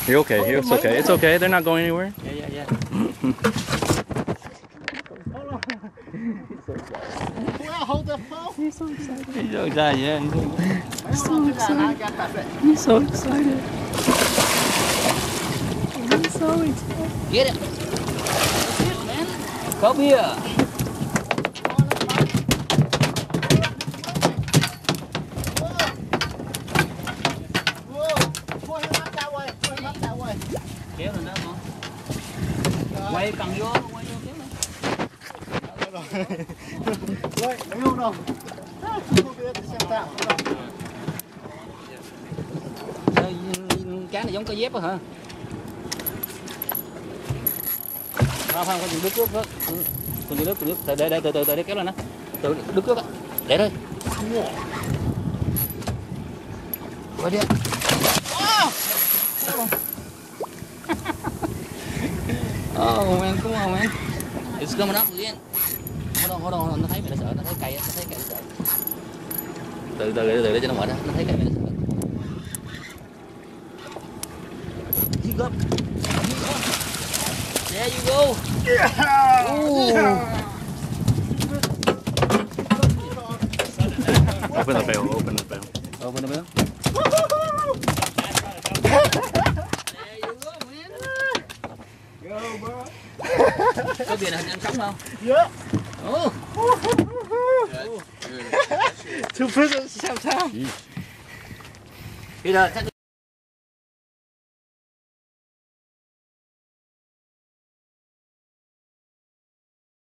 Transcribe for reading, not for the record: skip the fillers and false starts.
You're okay. It's okay. It's okay. They're not going anywhere. Yeah. Hold the phone. He's so excited. He's so excited, yeah. He's so excited. He's so excited. He's so excited. Get it. That's it, man. Come here. Kéo lên đó con. Quay cầm vô kéo lên. Rồi, lấy không đâu. Cá này giống cá dép á hả? Không, con đừng đứt trước. Con đừng đứt. Để kéo lên đó. Từ đứt trước á. Để đây. Quay đi. Oh man, come on man. It's coming up again. Hold on. Nó thấy mày nó sợ, nó thấy cây nó sợ. Từ để cho nó mở ra, nó thấy cây mày nó sợ. Dig up. There you go. Yeah. Ooh. Open the bell. Open the bell. Open the bell. Có biển này ăn sống không? Yeah. Oh. Two prisons at the same time. Peter, take